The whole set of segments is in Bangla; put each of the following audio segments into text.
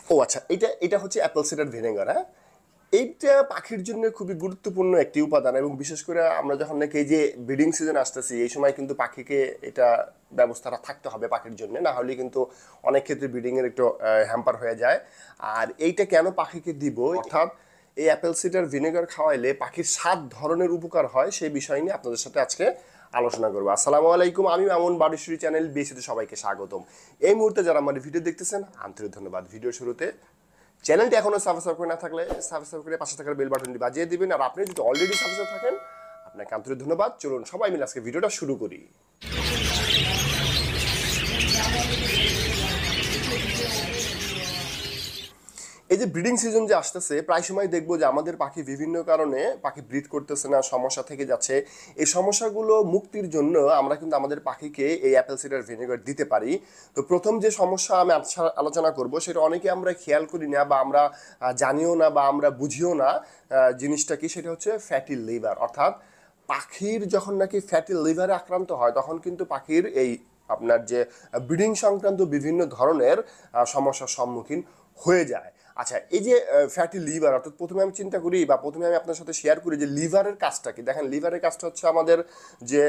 ও আচ্ছা, এটা হচ্ছে অ্যাপেল সিডার ভিনেগার। হ্যাঁ, এইটা পাখির জন্য খুবই গুরুত্বপূর্ণ একটি উপাদান, এবং বিশেষ করে আমরা যখন নাকি এই যে ব্রিডিং সিজন আসতেছি এই সময় কিন্তু পাখিকে এটা ব্যবস্থাটা থাকতে হবে পাখির জন্য, না হলে কিন্তু অনেক ক্ষেত্রে ব্রিডিংয়ের একটু হ্যাম্পার হয়ে যায়। আর এইটা কেন পাখিকে দিব, অর্থাৎ এই অ্যাপেল সিডার ভিনেগার খাওয়াইলে পাখির 7 ধরনের উপকার হয়, সেই বিষয় নিয়ে আপনাদের সাথে আজকে আলোচনা করবো। আসসালামু আলাইকুম, আমি মামুন, বাড়িশুরি চ্যানেল বিএসিতে সবাইকে স্বাগতম। এই মুহূর্তে যারা আমার ভিডিও দেখতেছেন আন্তরিক ধন্যবাদ। ভিডিও শুরুতে চ্যানেলটি এখনো সাবস্ক্রাইব করে না থাকলে সাবস্ক্রাইব করে পাশে থাকার বেল বাটনটি বাজিয়ে দিবেন, আর আপনি যদি অলরেডি সাবস্ক্রাইব থাকেন আপনাকে আন্তরিক ধন্যবাদ। চলুন সবাই মিলে আজকে ভিডিওটা শুরু করি। এই যে ব্রিডিং সিজন যে আসতেছে, প্রায় সময় দেখবো যে আমাদের পাখি বিভিন্ন কারণে পাখি ব্রিড করতেছে না, সমস্যা থেকে যাচ্ছে। এই সমস্যাগুলো মুক্তির জন্য আমরা কিন্তু আমাদের পাখিকে এই অ্যাপেল সিডার ভিনেগার দিতে পারি। তো প্রথম যে সমস্যা আমি আলোচনা করব সেটা অনেকে আমরা খেয়াল করি না, বা আমরা জানিও না, বা আমরা বুঝিও না জিনিসটা কি, সেটা হচ্ছে ফ্যাটি লিভার। অর্থাৎ পাখির যখন নাকি ফ্যাটি লিভারে আক্রান্ত হয় তখন কিন্তু পাখির এই আপনার যে ব্রিডিং সংক্রান্ত বিভিন্ন ধরনের সমস্যার সম্মুখীন হয়ে যায়। আচ্ছা, এই যে ফ্যাটি লিভার, অর্থাৎ প্রথমে আমি চিন্তা করি বা প্রথমে আমি আপনার সাথে শেয়ার করি যে লিভারের কাজটা কি। দেখেন, লিভারের কাজটা হচ্ছে আমাদের যে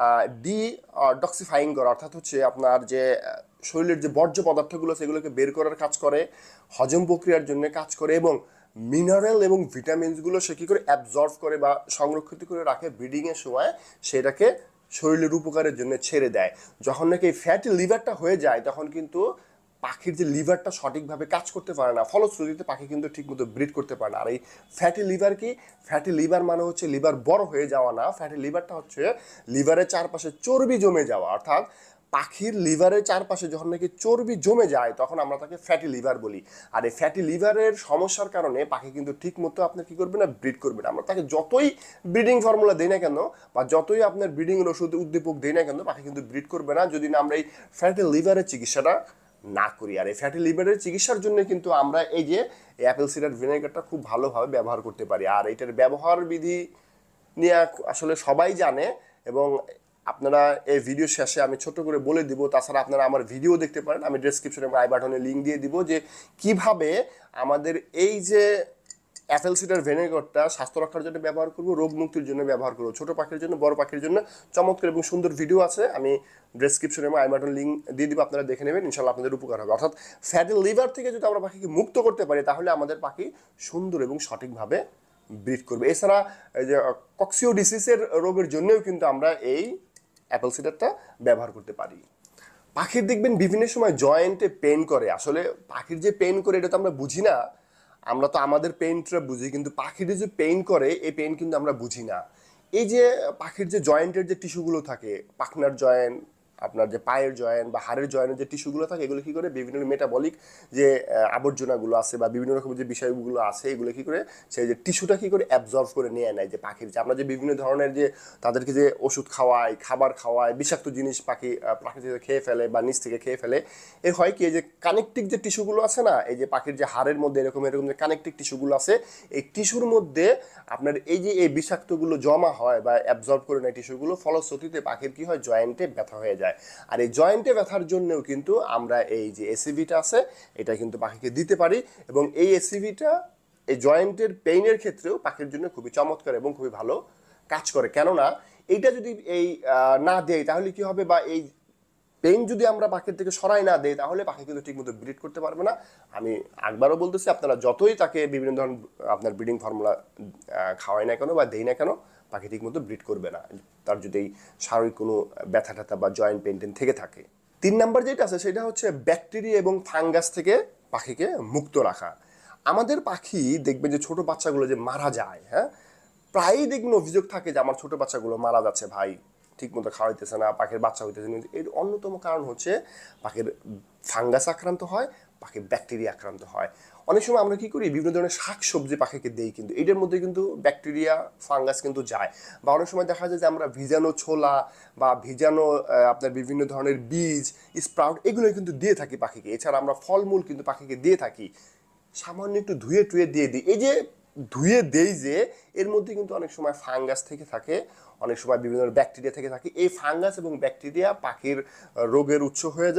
ডিটক্সিফাইং করা, অর্থাৎ হচ্ছে আপনার যে শরীরের যে বর্জ্য পদার্থগুলো সেগুলোকে বের করার কাজ করে, হজম প্রক্রিয়ার জন্য কাজ করে, এবং মিনারেল এবং ভিটামিনসগুলো সে কী করে অ্যাবজর্ব করে বা সংরক্ষিত করে রাখে ব্রিডিংয়ের সময়, সেটাকে শরীরের উপকারের জন্য ছেড়ে দেয়। যখন নাকি এই ফ্যাটি লিভারটা হয়ে যায় তখন কিন্তু পাখির যে লিভারটা সঠিকভাবে কাজ করতে পারে না, ফলশ্রুতিতে পাখি কিন্তু ঠিকমতো ব্রিড করতে পারে না। আর এই ফ্যাটি লিভার কি? ফ্যাটি লিভার মানে হচ্ছে লিভার বড় হয়ে যাওয়া না, ফ্যাটি লিভারটা হচ্ছে লিভারের চারপাশে চর্বি জমে যাওয়া। অর্থাৎ পাখির লিভারের চারপাশে যখন নাকি চর্বি জমে যায় তখন আমরা তাকে ফ্যাটি লিভার বলি। আর এই ফ্যাটি লিভারের সমস্যার কারণে পাখি কিন্তু ঠিক মতো আপনার কী করবে না, ব্রিড করবে না। আমরা তাকে যতই ব্রিডিং ফর্মুলা দিই না কেন, বা যতই আপনার ব্রিডিংয়ের ওষুধ উদ্দীপক দিই না কেন, পাখি কিন্তু ব্রিড করবে না যদি না আমরা এই ফ্যাটি লিভারের চিকিৎসাটা না করি। আর এই ফ্যাটি লিভারের চিকিৎসার জন্য কিন্তু আমরা এই যে অ্যাপেল সিডার ভিনেগারটা খুব ভালোভাবে ব্যবহার করতে পারি। আর এটার ব্যবহার বিধি নিয়ে আসলে সবাই জানে, এবং আপনারা এই ভিডিও শেষে আমি ছোট করে বলে দিব। তাছাড়া আপনারা আমার ভিডিও দেখতে পারেন, আমি ডেসক্রিপশনে আই বাটনে লিঙ্ক দিয়ে দিব যে কিভাবে আমাদের এই যে অ্যাপেল সিডার ভিনেগারটা স্বাস্থ্য রক্ষার জন্য ব্যবহার করবো, রোগ মুক্তির জন্য ব্যবহার করবো, ছোটো পাখির জন্য, বড় পাখির জন্য চমৎকার এবং সুন্দর ভিডিও আছে। আমি ডেসক্রিপশনে আই বাটন লিঙ্ক দিয়ে দিব, আপনারা দেখে নেবেন, ইনশাল্লাহ আপনাদের উপকার হবে। অর্থাৎ ফ্যাটি লিভার থেকে যদি আমরা পাখিকে মুক্ত করতে পারি তাহলে আমাদের পাখি সুন্দর এবং সঠিকভাবে ব্রিড করবে। এছাড়া এই যে কক্সিওডিসিসের রোগের জন্যও কিন্তু আমরা এই অ্যাপেল সিডারটা ব্যবহার করতে পারি। পাখির দেখবেন বিভিন্ন সময় জয়েন্টে পেন করে। আসলে পাখির যে পেন করে এটা তো আমরা বুঝি না, আমরা তো আমাদের পেইনটা বুঝি, কিন্তু পাখির যে পেইন করে এই পেইন কিন্তু আমরা বুঝি না। এই যে পাখির যে জয়েন্টের যে টিস্যুগুলো থাকে, পাখনার জয়েন্ট, আপনার যে পায়ের জয়েন্ট বা হাড়ের জয়েন্টের যে টিস্যুগুলো থাকে, এগুলো কী করে বিভিন্ন মেটাবলিক যে আবর্জনাগুলো আছে বা বিভিন্ন রকমের যে বিষয়গুলো আছে এগুলো কী করে সেই যে টিস্যুটা কী করে অ্যাবজর্ব করে নিয়ে নেয়। যে পাখির যে আমরা যে বিভিন্ন ধরনের যে তাদেরকে যে ওষুধ খাওয়াই, খাবার খাওয়াই, বিষাক্ত জিনিস পাখি প্রাকৃতিক খেয়ে ফেলে বা নিচ থেকে খেয়ে ফেলে, এর হয় কি এই যে কানেকটিক যে টিস্যুগুলো আছে না, এই যে পাখির যে হাড়ের মধ্যে এরকম যে কানেকটিক টিস্যুগুলো আছে, এই টিস্যুর মধ্যে আপনার এই যে এই বিষাক্তগুলো জমা হয় বা অ্যাবজর্ব করে নেয় টিস্যুগুলো, ফলশ্রুতিতে পাখির কী হয়, জয়েন্টে ব্যথা হয়ে যায়। আর এই জয়েন্টে ব্যথার জন্যও কিন্তু আমরা এই যে এসিভিটা আছে এটা কিন্তু পাখিকে দিতে পারি, এবং এই এসিভিটা এই জয়েন্টের পেইনের ক্ষেত্রেও পাখির জন্য খুবই চমৎকার এবং খুবই ভালো কাজ করে। কেননা এইটা যদি এই না দেয় তাহলে কি হবে, বা এই পেইন যদি আমরা পাখির থেকে সরাই না দেই তাহলে পাখি কিন্তু ঠিকমতো ব্রিড করতে পারবে না। আমি একবারও বলতেছি, আপনারা যতই তাকে বিভিন্ন ধরনের আপনার ব্রিডিং ফর্মুলা খাওয়াই না কেন বা দেই না কেন, পাখি ঠিকমতো ব্রিড করবে না, তার যদি শারীরিক কোনো ব্যথা ট্যাথা বা জয়েন্ট পেইন থেকে থাকে। 3 নাম্বার যেটা আছে সেটা হচ্ছে ব্যাকটেরিয়া এবং ফাঙ্গাস থেকে পাখিকে মুক্ত রাখা। আমাদের পাখি দেখবেন যে ছোট বাচ্চাগুলো যে মারা যায়, হ্যাঁ, প্রায়ই দেখবেন অভিযোগ থাকে যে আমার ছোট বাচ্চাগুলো মারা যাচ্ছে, ভাই ঠিকমতো খাওয়াইতেছে না, পাখির বাচ্চা হইতেছে না। এর অন্যতম কারণ হচ্ছে পাখির ফাঙ্গাস আক্রান্ত হয়, পাখির ব্যাকটেরিয়া আক্রান্ত হয়। অনেক সময় আমরা কী করি, বিভিন্ন ধরনের শাক সবজি পাখিকে দেই, কিন্তু এটার মধ্যে কিন্তু ব্যাকটেরিয়া ফাঙ্গাস কিন্তু যায়। বা অনেক সময় দেখা যায় যে আমরা ভিজানো ছোলা বা ভিজানো আপনার বিভিন্ন ধরনের বীজ, স্প্রাউট, এগুলো কিন্তু দিয়ে থাকি পাখিকে। এছাড়া আমরা ফলমূল কিন্তু পাখিকে দিয়ে থাকি, সামান্য একটু ধুয়ে টুয়ে দিয়ে দিই। এই যে ধুয়ে দেই যে, এর মধ্যে কিন্তু অনেক সময় ফাঙ্গাস থেকে থাকে, অনেক সময় বিভিন্ন ব্যাকটেরিয়া থেকে থাকে। এই ফাঙ্গাস এবং ব্যাকটেরিয়া পাখির রোগের উৎস হয়ে যায়,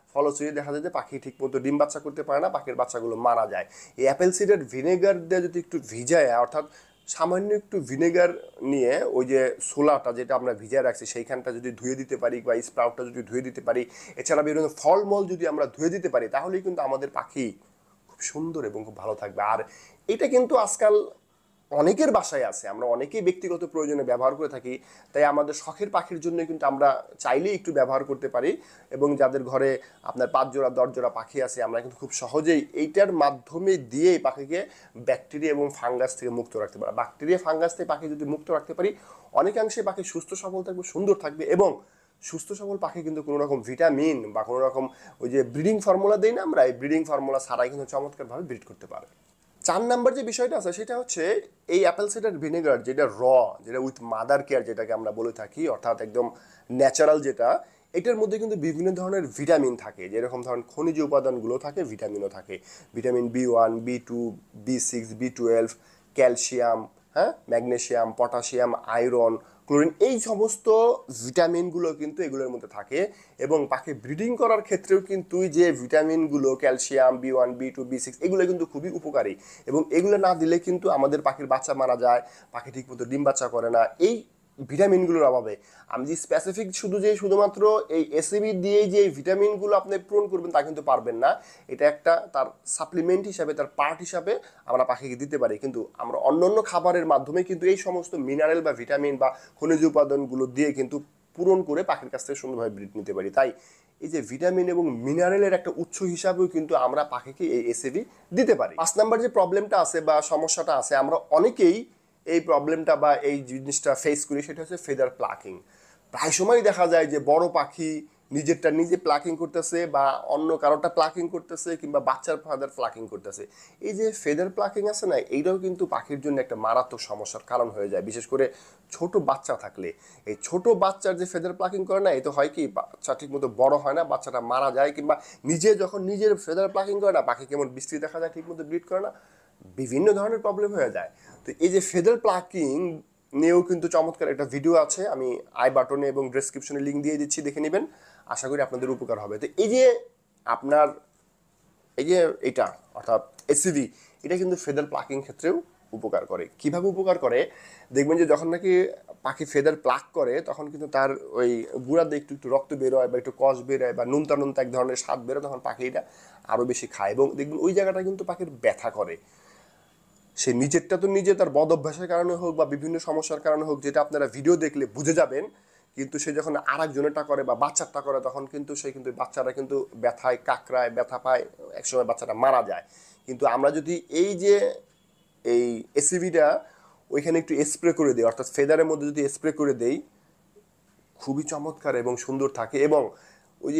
ফলশ্রুতি দেখা যায় যে পাখি ঠিকমতো ডিম বাচ্চা করতে পারে না, পাখির বাচ্চাগুলো মারা যায়। এই অ্যাপেল সিডার ভিনেগার দিয়ে যদি একটু ভিজায়, অর্থাৎ সামান্য একটু ভিনেগার নিয়ে ওই যে ছোলাটা যেটা আমরা ভিজায় রাখছি সেইখানটা যদি ধুয়ে দিতে পারি বা স্প্রাউটটা যদি ধুয়ে দিতে পারি, এছাড়া বিভিন্ন ফলমূল যদি আমরা ধুয়ে দিতে পারি, তাহলেই কিন্তু আমাদের পাখি খুব সুন্দর এবং খুব ভালো থাকবে। আর এটা কিন্তু আজকাল অনেকের বাসায় আছে, আমরা অনেকেই ব্যক্তিগত প্রয়োজনে ব্যবহার করে থাকি, তাই আমাদের শখের পাখির জন্য কিন্তু আমরা চাইলেই একটু ব্যবহার করতে পারি। এবং যাদের ঘরে আপনার 5 জোড়া 10 জোড়া পাখি আছে, আমরা কিন্তু খুব সহজেই এইটার মাধ্যমে দিয়েই পাখিকে ব্যাকটেরিয়া এবং ফাঙ্গাস থেকে মুক্ত রাখতে পারি। ব্যাকটেরিয়া ফাঙ্গাস থেকে পাখি যদি মুক্ত রাখতে পারি, অনেকাংশে পাখি সুস্থ সবল থাকবে, সুন্দর থাকবে। এবং সুস্থ সবল পাখি কিন্তু কোনো রকম ভিটামিন বা কোনো রকম ওই যে ব্রিডিং ফর্মুলা দেই না আমরা, এই ব্রিডিং ফর্মুলা ছাড়াই কিন্তু চমৎকারভাবে ব্রিড করতে পারে। 4 নাম্বার যে বিষয়টা আছে সেটা হচ্ছে এই অ্যাপেল সিডার ভিনেগার, যেটা যেটা উইথ মাদার কেয়ার যেটাকে আমরা বলে থাকি, অর্থাৎ একদম ন্যাচারাল যেটা, এটার মধ্যে কিন্তু বিভিন্ন ধরনের ভিটামিন থাকে। যেরকম ধরেন খনিজ উপাদানগুলো থাকে, ভিটামিনও থাকে। Vitamin B1, B2, B6, B12, calcium, হ্যাঁ, ম্যাগনেসিয়াম, পটাশিয়াম, আয়রন, ক্লোরিন, এই সমস্ত ভিটামিনগুলো কিন্তু এগুলোর মধ্যে থাকে। এবং পাখি ব্রিডিং করার ক্ষেত্রেও কিন্তু যে ভিটামিনগুলো ক্যালসিয়াম, B1, B2, B6 এগুলো কিন্তু খুবই উপকারী। এবং এগুলো না দিলে কিন্তু আমাদের পাখির বাচ্চা মারা যায়, পাখি ঠিকমতো ডিম বাচ্চা করে না এই ভিটামিনগুলোর অভাবে। আমি যে স্পেসিফিক শুধুমাত্র এই এসিবি দিয়েই যে ভিটামিনগুলো আপনি পূরণ করবেন তা কিন্তু পারবেন না। এটা একটা তার সাপ্লিমেন্ট হিসাবে, তার পার্ট হিসাবে আমরা পাখিকে দিতে পারি। কিন্তু আমরা অন্যান্য খাবারের মাধ্যমে কিন্তু এই সমস্ত মিনারেল বা ভিটামিন বা খনিজ উপাদানগুলো দিয়ে কিন্তু পূরণ করে পাখির কাছ থেকে সুন্দরভাবে ব্রিড নিতে পারি। তাই এই যে ভিটামিন এবং মিনারেলের একটা উৎস হিসাবেও কিন্তু আমরা পাখিকে এই এসিবি দিতে পারি। 5 নাম্বার যে প্রবলেমটা আছে বা সমস্যাটা আছে, আমরা অনেকেই এই প্রবলেমটা বা এই জিনিসটা ফেস করি, সেটা হচ্ছে ফেদার প্লাকিং। প্রায় সময় দেখা যায় যে বড় পাখি নিজেরটা নিজে প্লাকিং করতেছে বা অন্য কারোটা প্লাকিং করতেছে কিংবা বাচ্চার ফেদার প্লাকিং করতেছে। এই যে ফেদার প্লাকিং আছে না, এইটাও কিন্তু পাখির জন্য একটা মারাত্মক সমস্যার কারণ হয়ে যায়, বিশেষ করে ছোট বাচ্চা থাকলে। এই ছোট বাচ্চার যে ফেদার প্লাকিং করে না, এতে হয় কি বাচ্চা ঠিক মতো বড় হয় না, বাচ্চাটা মারা যায়, কিংবা নিজে যখন নিজের ফেদার প্লাকিং করে না, পাখি কেমন বিশ্রী দেখা যায়, ঠিক মতো ব্রিড করে না, বিভিন্ন ধরনের প্রবলেম হয়ে যায়। তো এই যে ফেদার প্লাকিং নিয়েও কিন্তু চমৎকার একটা ভিডিও আছে, আমি আই বাটনে এবং ডেসক্রিপশনে লিঙ্ক দিয়ে দিচ্ছি, দেখে নেবেন, আশা করি আপনাদের উপকার হবে। তো এই যে আপনার এই যে এটা অর্থাৎ এসিভি, এটা কিন্তু ফেদার প্লাকিং ক্ষেত্রেও উপকার করে। কিভাবে উপকার করে দেখবেন যে যখন নাকি পাখি ফেদার প্লাক করে, তখন কিন্তু তার ওই গুঁড়াতে একটু একটু রক্ত বের হয় বা একটু কষ বের হয় বা নুনতা নুনতা এক ধরনের স্বাদ বেরোয়, তখন পাখি এটা আরও বেশি খায়। এবং দেখবেন ওই জায়গাটা কিন্তু পাখির ব্যথা করে। সে নিজেরটা তো নিজে তার বদ অভ্যাসের কারণে হোক বা বিভিন্ন সমস্যার কারণে হোক, যেটা আপনারা ভিডিও দেখলে বুঝে যাবেন, কিন্তু সে যখন আর একজনেরটা করে বা বাচ্চারটা করে, তখন কিন্তু সে কিন্তু বাচ্চারা কিন্তু ব্যথায় কাকড়ায়, ব্যথা পায়, একসময় বাচ্চাটা মারা যায়। কিন্তু আমরা যদি এই যে এই এসিভিটা ওইখানে একটু স্প্রে করে দিই, অর্থাৎ ফেদারের মধ্যে যদি স্প্রে করে দেই, খুবই চমৎকার এবং সুন্দর থাকে। এবং ওই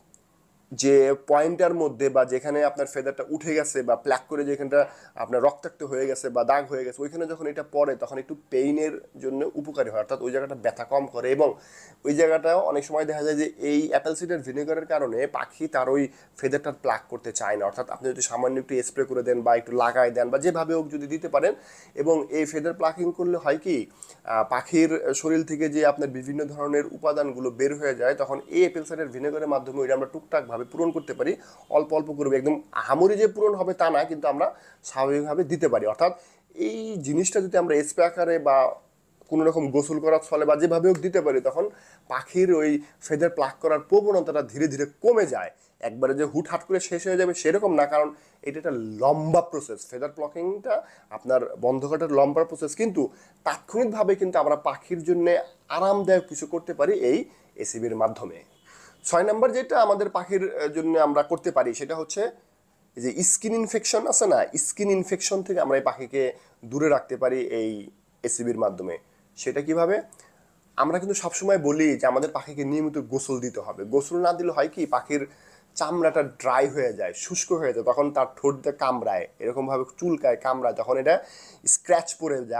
যে পয়েন্টার মধ্যে বা যেখানে আপনার ফেদারটা উঠে গেছে বা প্ল্যাক করে যেখানটা আপনার রক্তাক্ত হয়ে গেছে বা দাগ হয়ে গেছে, ওইখানে যখন এটা পড়ে তখন একটু পেইনের জন্য উপকারী হয়, অর্থাৎ ওই জায়গাটা ব্যথা কম করে। এবং ওই জায়গাটাও অনেক সময় দেখা যায় যে এই অ্যাপেল সিডার ভিনেগারের কারণে পাখি তার ওই ফেদারটা প্লাক করতে চায় না। অর্থাৎ আপনি যদি সামান্য একটু স্প্রে করে দেন বা একটু লাগাই দেন বা যেভাবে হোক যদি দিতে পারেন, এবং এই ফেদার প্লাকিং করলে হয় কি পাখির শরীর থেকে যে আপনার বিভিন্ন ধরনের উপাদানগুলো বের হয়ে যায়, তখন এই অ্যাপেল সিডার ভিনেগারের মাধ্যমে ওইটা আমরা টুকটাকভাবে পূরণ করতে পারি। অল্প অল্প করবে, একদম আহামরি যে পূরণ হবে তা না, কিন্তু আমরা স্বাভাবিকভাবে দিতে পারি। অর্থাৎ এই জিনিসটা যদি আমরা স্প্রে আকারে বা কোনো রকম গোসল করার ফলে বা যেভাবে হোক দিতে পারি, তখন পাখির ওই ফেদার প্লাক করার প্রবণতাটা ধীরে ধীরে কমে যায়। একবারে যে হুটহাট করে শেষ হয়ে যাবে সেরকম না, কারণ এটা একটা লম্বা প্রসেস। ফেদার প্লাকিংটা আপনার বন্ধ করার লম্বা প্রসেস, কিন্তু তাৎক্ষণিকভাবে কিন্তু আমরা পাখির জন্য আরামদায়ক কিছু করতে পারি এই এসিবির মাধ্যমে। 6 নম্বর যেটা আমাদের পাখির জন্য আমরা করতে পারি সেটা হচ্ছে যে স্কিন ইনফেকশন আছে না, স্কিন ইনফেকশন থেকে আমরা এই পাখিকে দূরে রাখতে পারি এই এসিবির মাধ্যমে। সেটা কিভাবে? আমরা কিন্তু সবসময় বলি যে আমাদের পাখিকে নিয়মিত গোসল দিতে হবে। গোসল না দিলে হয় কি পাখির চামড়াটা ড্রাই হয়ে যায়, শুষ্ক হয়ে যায়, তখন তার ঠোঁট দিয়ে কামড়ায়, এরকমভাবে চুলকায়, কামড়ায়, তখন এটা স্ক্র্যাচ পড়ে যায়,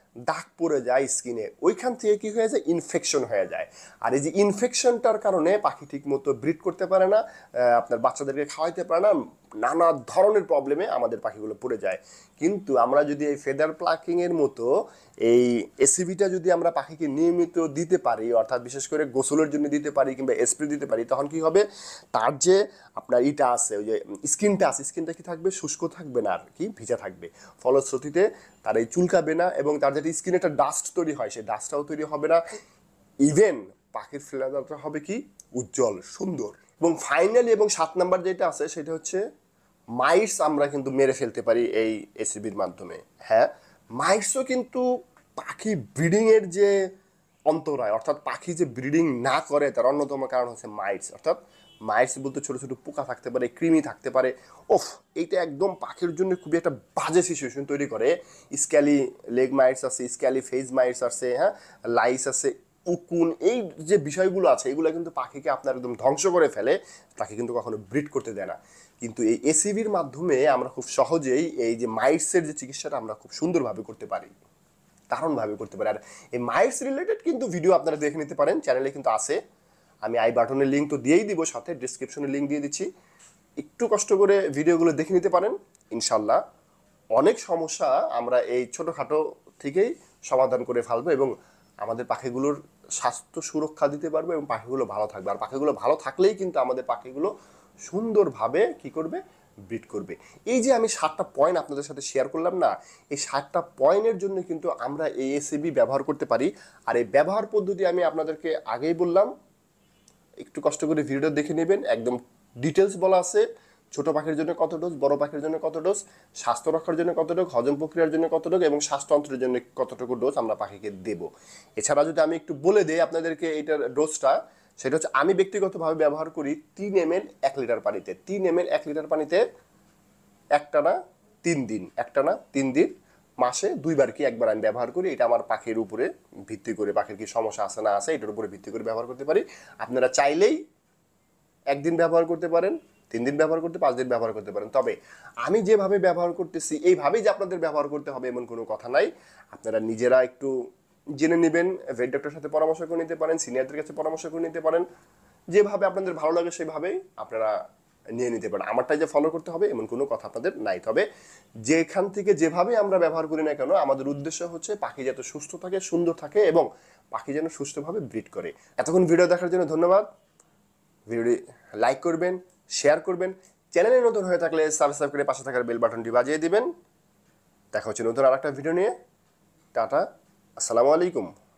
দাগ পড়ে যায় স্কিনে, ওইখান থেকে কি হয়ে যায়, ইনফেকশন হয়ে যায়। আর এই যে ইনফেকশনটার কারণে পাখি ঠিক মতো ব্রিড করতে পারে না, আপনার বাচ্চাদেরকে খাওয়াইতে পারে না, নানা ধরনের প্রবলেমে আমাদের পাখিগুলো পড়ে যায়। কিন্তু আমরা যদি এই ফেদার প্লাকিংয়ের মতো এই এসিভিটা যদি আমরা পাখিকে নিয়মিত দিতে পারি, অর্থাৎ বিশেষ করে গোসলের জন্য দিতে পারি কিংবা স্প্রে দিতে পারি, তখন কি হবে, তার যে আপনার ইটা আছে, ওই যে স্কিনটা আছে, স্কিনটা কি থাকবে, শুষ্ক থাকবে না, আর কি ভিজা থাকবে। ফলশ্রুতিতে তার এই চুলকাবে না, এবং তার যেটা স্কিনে একটা ডাস্ট তৈরি হয়, সেই ডাস্টটাও তৈরি হবে না। ইভেন পাখির ফ্লেভারটা হবে কি, উজ্জ্বল, সুন্দর। এবং ফাইনালি এবং 7 নাম্বার যেটা আছে সেটা হচ্ছে মাইটস আমরা কিন্তু মেরে ফেলতে পারি এই এসিবির মাধ্যমে। হ্যাঁ, মাইটসও কিন্তু পাখি ব্রিডিংয়ের যে অন্তরায়, অর্থাৎ পাখি যে ব্রিডিং না করে তার অন্যতম কারণ হচ্ছে মাইটস। অর্থাৎ মাইটস বলতে ছোটো ছোটো পোকা থাকতে পারে, কৃমি থাকতে পারে। ওফ, এইটা একদম পাখির জন্য খুবই একটা বাজে সিচুয়েশন তৈরি করে। স্ক্যালি লেগ মাইটস আছে, স্ক্যালি ফেজ মাইটস আছে, হ্যাঁ, লাইস আছে, উকুন, এই যে বিষয়গুলো আছে এগুলো কিন্তু পাখিকে আপনার একদম ধ্বংস করে ফেলে, তাকে কিন্তু কখনো ব্রিড করতে দেয় না। কিন্তু এই এসিভির মাধ্যমে আমরা খুব সহজেই এই যে মাইটসের যে চিকিৎসাটা আমরা খুব সুন্দরভাবে করতে পারি, দারুণভাবে করতে পারি। আর এই মাইটস রিলেটেড কিন্তু ভিডিও আপনারা দেখে নিতে পারেন, চ্যানেলে কিন্তু আছে। আমি আই বাটনের লিঙ্ক তো দিয়েই দিব, সাথে ডিসক্রিপশনের লিঙ্ক দিয়ে দিচ্ছি, একটু কষ্ট করে ভিডিওগুলো দেখে নিতে পারেন। ইনশাল্লাহ অনেক সমস্যা আমরা এই ছোটোখাটো থেকেই সমাধান করে ফেলবো, এবং আমাদের পাখিগুলোর স্বাস্থ্য সুরক্ষা দিতে পারবো, এবং পাখিগুলো ভালো থাকবে। আর পাখিগুলো ভালো থাকলেই কিন্তু আমাদের পাখিগুলো সুন্দরভাবে কি করবে, ব্রিড করবে। এই যে আমি 7টা পয়েন্ট আপনাদের সাথে শেয়ার করলাম না, এই 7টা পয়েন্টের জন্য কিন্তু আমরা এই এসিবি ব্যবহার করতে পারি। আর এই ব্যবহার পদ্ধতি আমি আপনাদেরকে আগেই বললাম, একটু কষ্ট করে ভিডিওটা দেখে নেবেন, একদম ডিটেলস বলা আছে। ছোট পাখির জন্য কত ডোজ, বড় পাখির জন্য কত ডোজ, স্বাস্থ্য রক্ষার জন্য কত ডোজ, হজম প্রক্রিয়ার জন্য কত ডোজ, এবং শ্বাসতন্ত্রের জন্য কতটুকু ডোজ আমরা পাখিকে দেব। এছাড়া যদি আমি একটু বলে দিই আপনাদেরকে এইটার ডোজটা, সেটা হচ্ছে আমি ব্যক্তিগতভাবে ব্যবহার করি 3 ml 1 লিটার পানিতে। 3 ml 1 লিটার পানিতে একটানা 3 দিন, একটানা 3 দিন, মাসে 2বার কি একবার আমি ব্যবহার করি। এটা আমার পাখির উপরে ভিত্তি করে, পাখির কি সমস্যা আছে না আছে এটার উপরে ভিত্তি করে ব্যবহার করতে পারি। আপনারা চাইলেই 1 দিন ব্যবহার করতে পারেন, 3 দিন ব্যবহার করতে, 5 দিন ব্যবহার করতে পারেন। তবে আমি যেভাবে ব্যবহার করতেছি এইভাবেই যে আপনাদের ব্যবহার করতে হবে এমন কোনো কথা নাই। আপনারা নিজেরা একটু জেনে নেবেন, ভেট ডক্টরের সাথে পরামর্শ করে নিতে পারেন, সিনিয়রদের কাছে পরামর্শ করে নিতে পারেন। যেভাবে আপনাদের ভালো লাগে সেভাবেই আপনারা নিয়ে নিতে পারেন। আমারটাই যে ফলো করতে হবে এমন কোনো কথা আপনাদের নাই। তবে যেখান থেকে যেভাবে আমরা ব্যবহার করি না কেন, আমাদের উদ্দেশ্য হচ্ছে পাখি যাতে সুস্থ থাকে, সুন্দর থাকে, এবং পাখি যেন সুস্থভাবে ব্রিড করে। এতক্ষণ ভিডিও দেখার জন্য ধন্যবাদ। ভিডিওটি লাইক করবেন, শেয়ার করবেন, চ্যানেলে নতুন হয়ে থাকলে সাবস্ক্রাইব করে পাশে থাকার বেল বাটনটি বাজিয়ে দিবেন। দেখা হচ্ছে নতুন আরেকটা ভিডিও নিয়ে। টাটা, আসসালামু আলাইকুম।